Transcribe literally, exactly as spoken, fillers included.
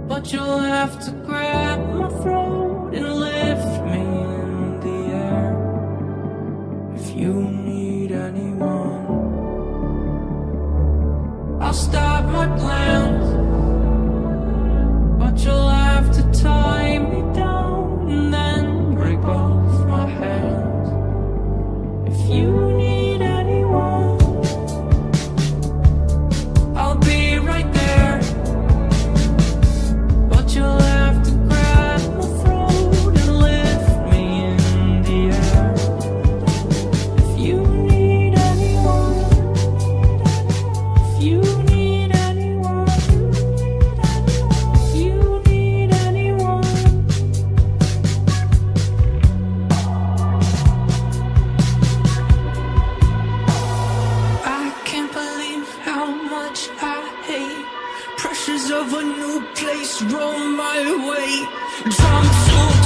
but you'll have to grab my throat and lift me in the air. If you need anyone, I'll stop my plans, but you'll have to tie me down and then break both my hands. If you need anyone, I'll be right there, but you'll have to grab my throat and lift me in the air. If you need anyone, if you need anyone, if you need anyone. I can't believe how much I hate pressures of a new place roll my way. Jump to